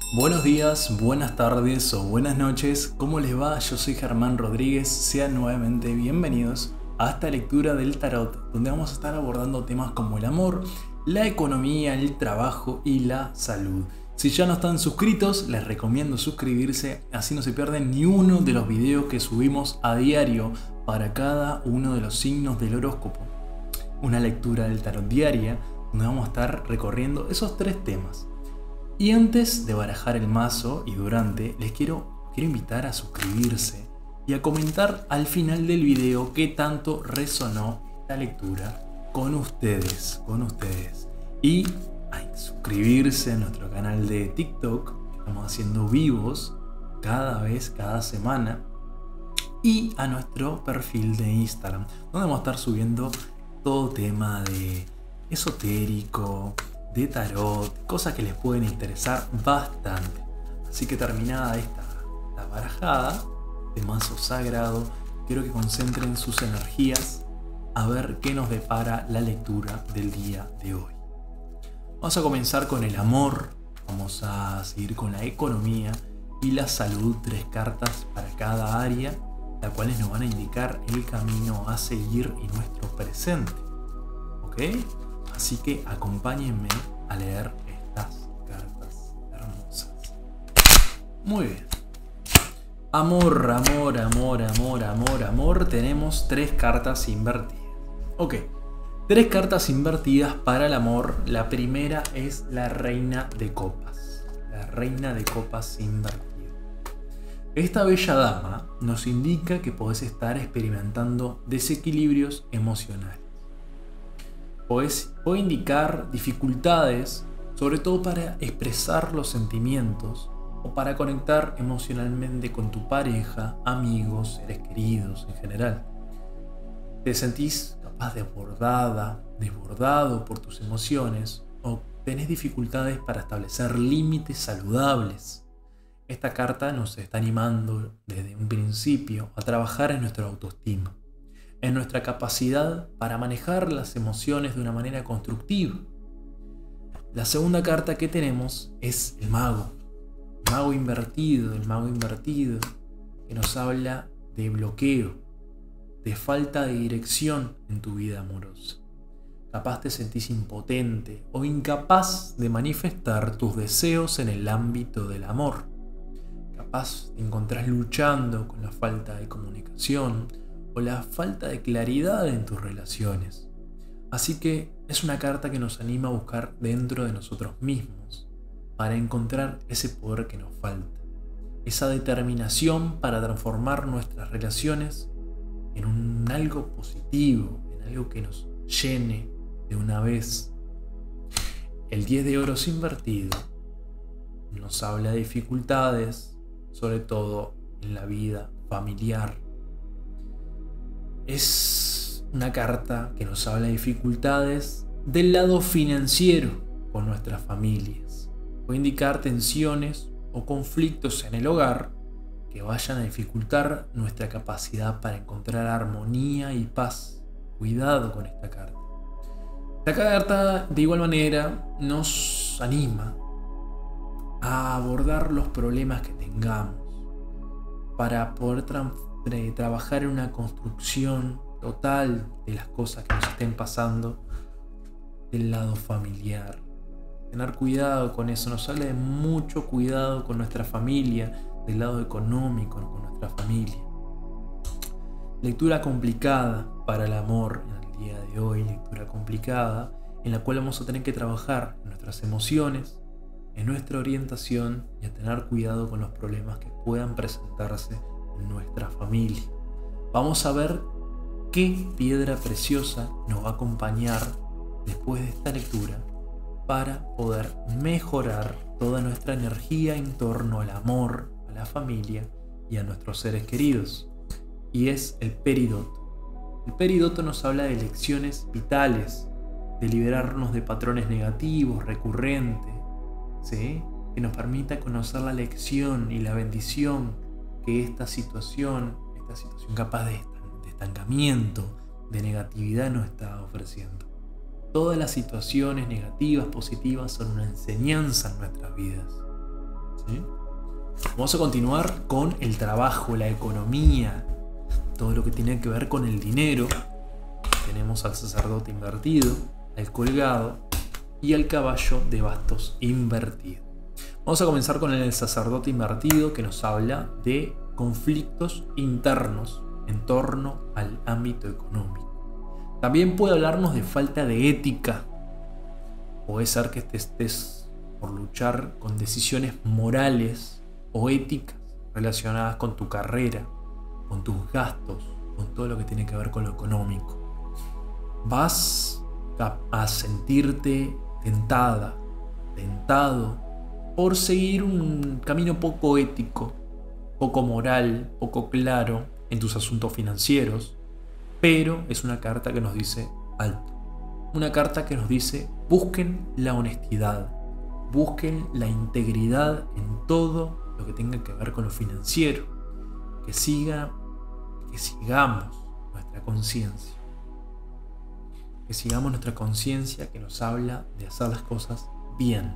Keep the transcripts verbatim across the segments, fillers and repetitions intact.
Buenos días, buenas tardes o buenas noches, ¿cómo les va? Yo soy Germán Rodríguez, sean nuevamente bienvenidos a esta lectura del tarot, donde vamos a estar abordando temas como el amor, la economía, el trabajo y la salud. Si ya no están suscritos, les recomiendo suscribirse, así no se pierden ni uno de los videos que subimos a diario para cada uno de los signos del horóscopo. Una lectura del tarot diaria, donde vamos a estar recorriendo esos tres temas. Y antes de barajar el mazo y durante, les quiero, quiero invitar a suscribirse y a comentar al final del video qué tanto resonó esta lectura con ustedes, con ustedes. Y a suscribirse a nuestro canal de TikTok, que estamos haciendo vivos cada vez, cada semana. Y a nuestro perfil de Instagram, donde vamos a estar subiendo todo tema de esotérico, de tarot, cosas que les pueden interesar bastante. Así que terminada esta, esta barajada de mazo sagrado, quiero que concentren sus energías a ver qué nos depara la lectura del día de hoy. Vamos a comenzar con el amor, vamos a seguir con la economía y la salud, tres cartas para cada área, las cuales nos van a indicar el camino a seguir y nuestro presente. ¿Ok? Así que acompáñenme a leer estas cartas hermosas. Muy bien. Amor, amor, amor, amor, amor, amor. Tenemos tres cartas invertidas. Ok. Tres cartas invertidas para el amor. La primera es la reina de copas. La reina de copas invertida. Esta bella dama nos indica que podés estar experimentando desequilibrios emocionales. Puede indicar dificultades, sobre todo para expresar los sentimientos o para conectar emocionalmente con tu pareja, amigos, seres queridos en general. Te sentís capaz de desbordada, desbordado por tus emociones o tenés dificultades para establecer límites saludables. Esta carta nos está animando desde un principio a trabajar en nuestra autoestima, en nuestra capacidad para manejar las emociones de una manera constructiva. La segunda carta que tenemos es el mago. El mago invertido, el mago invertido que nos habla de bloqueo, de falta de dirección en tu vida amorosa. Capaz te sentís impotente o incapaz de manifestar tus deseos en el ámbito del amor. Capaz te encontrás luchando con la falta de comunicación o la falta de claridad en tus relaciones. Así que es una carta que nos anima a buscar dentro de nosotros mismos para encontrar ese poder que nos falta, esa determinación para transformar nuestras relaciones en un algo positivo, en algo que nos llene de una vez. El diez de oros invertido nos habla de dificultades, sobre todo en la vida familiar. Es una carta que nos habla de dificultades del lado financiero con nuestras familias. Puede indicar tensiones o conflictos en el hogar que vayan a dificultar nuestra capacidad para encontrar armonía y paz. Cuidado con esta carta. Esta carta de igual manera nos anima a abordar los problemas que tengamos para poder transformar de trabajar en una construcción total de las cosas que nos estén pasando del lado familiar. Tener cuidado con eso, nos habla de mucho cuidado con nuestra familia, del lado económico, con nuestra familia. Lectura complicada para el amor en el día de hoy, lectura complicada en la cual vamos a tener que trabajar en nuestras emociones, en nuestra orientación y a tener cuidado con los problemas que puedan presentarse nuestra familia. Vamos a ver qué piedra preciosa nos va a acompañar después de esta lectura para poder mejorar toda nuestra energía en torno al amor, a la familia y a nuestros seres queridos. Y es el peridoto. El peridoto nos habla de lecciones vitales, de liberarnos de patrones negativos, recurrentes, ¿sí? Que nos permita conocer la lección y la bendición que esta situación, esta situación capaz de estancamiento, de negatividad nos está ofreciendo. Todas las situaciones negativas, positivas, son una enseñanza en nuestras vidas. ¿sí? Vamos a continuar con el trabajo, la economía, todo lo que tiene que ver con el dinero. Tenemos al sacerdote invertido, al colgado y al caballo de bastos invertido. Vamos a comenzar con el sacerdote invertido, que nos habla de conflictos internos en torno al ámbito económico. También puede hablarnos de falta de ética. Puede ser que te estés por luchar con decisiones morales o éticas relacionadas con tu carrera, con tus gastos, con todo lo que tiene que ver con lo económico. Vas a sentirte tentada, tentado por seguir un camino poco ético, poco moral, poco claro en tus asuntos financieros, pero es una carta que nos dice alto. Una carta que nos dice busquen la honestidad, busquen la integridad en todo lo que tenga que ver con lo financiero, que siga, que sigamos nuestra conciencia, que sigamos nuestra conciencia que nos habla de hacer las cosas bien.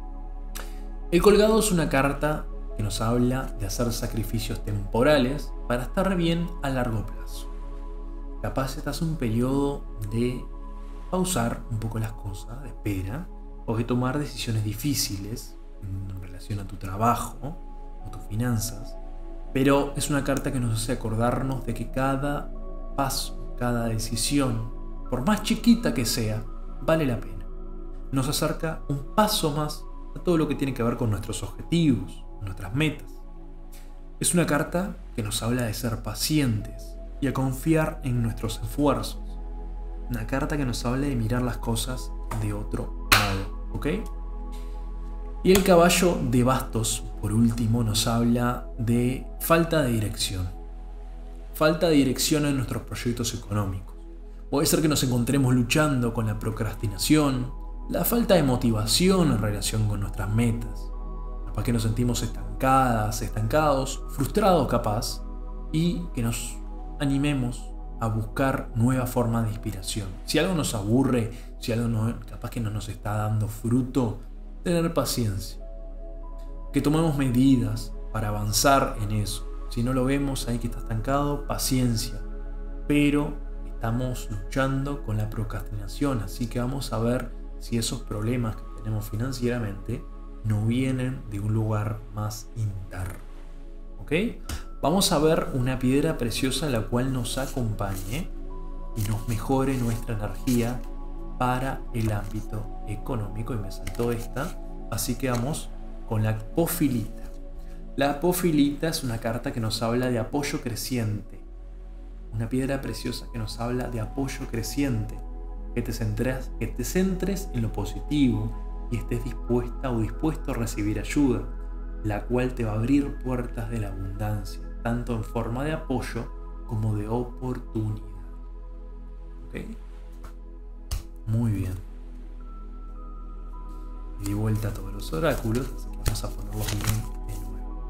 El colgado es una carta que nos habla de hacer sacrificios temporales para estar bien a largo plazo. Capaz estás en un periodo de pausar un poco las cosas, de espera, o de tomar decisiones difíciles en relación a tu trabajo o tus finanzas, pero es una carta que nos hace acordarnos de que cada paso, cada decisión, por más chiquita que sea, vale la pena. Nos acerca un paso más a todo lo que tiene que ver con nuestros objetivos, nuestras metas. Es una carta que nos habla de ser pacientes y a confiar en nuestros esfuerzos. Una carta que nos habla de mirar las cosas de otro modo, ¿ok? Y el caballo de bastos, por último, nos habla de falta de dirección. Falta de dirección en nuestros proyectos económicos. Puede ser que nos encontremos luchando con la procrastinación, la falta de motivación en relación con nuestras metas. Capaz que nos sentimos estancadas, estancados, frustrados capaz, y que nos animemos a buscar nuevas formas de inspiración. Si algo nos aburre, si algo no, capaz que no nos está dando fruto, tener paciencia. Que tomemos medidas para avanzar en eso. Si no lo vemos ahí que está estancado, paciencia. Pero estamos luchando con la procrastinación, así que vamos a ver si esos problemas que tenemos financieramente no vienen de un lugar más interno. ¿Ok? Vamos a ver una piedra preciosa la cual nos acompañe y nos mejore nuestra energía para el ámbito económico. Y me saltó esta, así que vamos con la apofilita. La apofilita es una carta que nos habla de apoyo creciente. Una piedra preciosa que nos habla de apoyo creciente. Que te centres, que te centres en lo positivo y estés dispuesta o dispuesto a recibir ayuda, la cual te va a abrir puertas de la abundancia, tanto en forma de apoyo como de oportunidad. ¿Ok? Muy bien. Y di vuelta a todos los oráculos, así que vamos a ponerlos bien de nuevo.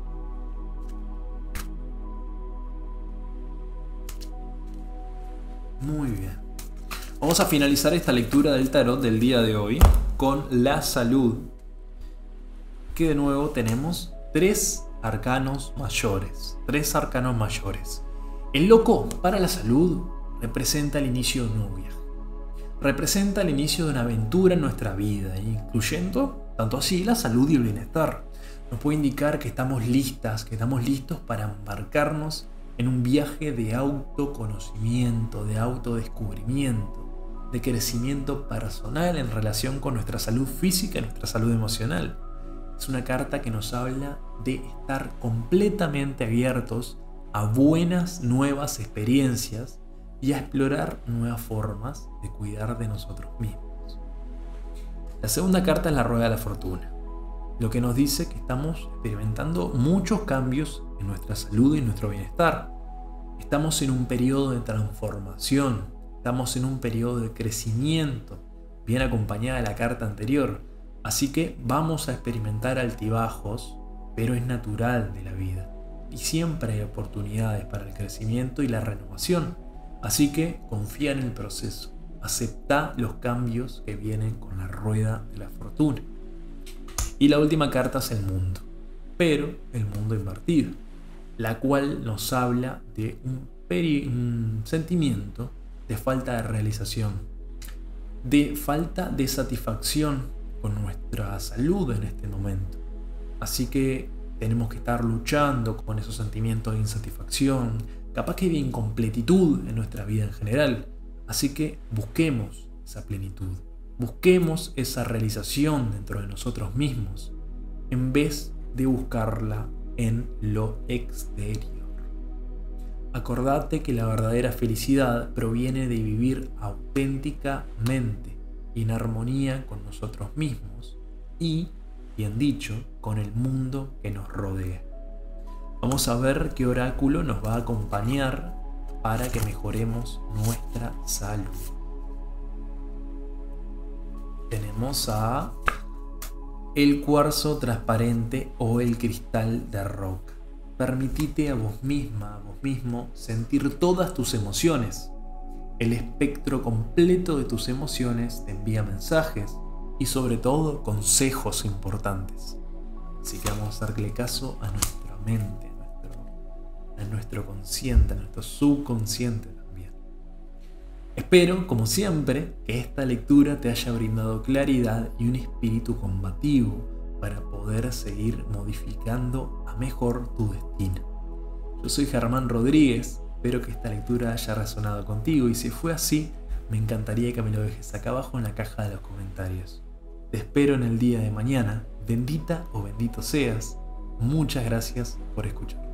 Muy bien. Vamos a finalizar esta lectura del tarot del día de hoy con la salud, que de nuevo tenemos tres arcanos mayores, tres arcanos mayores. El loco para la salud representa el inicio de un nuevo viaje, representa el inicio de una aventura en nuestra vida, incluyendo tanto así la salud y el bienestar. Nos puede indicar que estamos listas, que estamos listos para embarcarnos en un viaje de autoconocimiento, de autodescubrimiento, de crecimiento personal en relación con nuestra salud física y nuestra salud emocional. Es una carta que nos habla de estar completamente abiertos a buenas nuevas experiencias y a explorar nuevas formas de cuidar de nosotros mismos. La segunda carta es la rueda de la fortuna, lo que nos dice que estamos experimentando muchos cambios en nuestra salud y en nuestro bienestar. Estamos en un periodo de transformación. Estamos en un periodo de crecimiento, bien acompañada de la carta anterior. Así que vamos a experimentar altibajos, pero es natural de la vida. Y siempre hay oportunidades para el crecimiento y la renovación. Así que confía en el proceso. Acepta los cambios que vienen con la rueda de la fortuna. Y la última carta es el mundo, pero el mundo invertido, la cual nos habla de un, peri un sentimiento de falta de realización, de falta de satisfacción con nuestra salud en este momento. Así que tenemos que estar luchando con esos sentimientos de insatisfacción, capaz que de incompletitud en nuestra vida en general. Así que busquemos esa plenitud, busquemos esa realización dentro de nosotros mismos, en vez de buscarla en lo exterior. Acordate que la verdadera felicidad proviene de vivir auténticamente y en armonía con nosotros mismos y, bien dicho, con el mundo que nos rodea. Vamos a ver qué oráculo nos va a acompañar para que mejoremos nuestra salud. Tenemos a el cuarzo transparente o el cristal de roca. Permitite a vos misma, a vos mismo, sentir todas tus emociones. El espectro completo de tus emociones te envía mensajes y sobre todo consejos importantes. Así que vamos a darle caso a nuestra mente, a nuestro, a nuestro consciente, a nuestro subconsciente también. Espero, como siempre, que esta lectura te haya brindado claridad y un espíritu combativo para poder seguir modificando a mejor tu destino. Yo soy Germán Rodríguez, espero que esta lectura haya resonado contigo y si fue así, me encantaría que me lo dejes acá abajo en la caja de los comentarios. Te espero en el día de mañana, bendita o bendito seas. Muchas gracias por escuchar.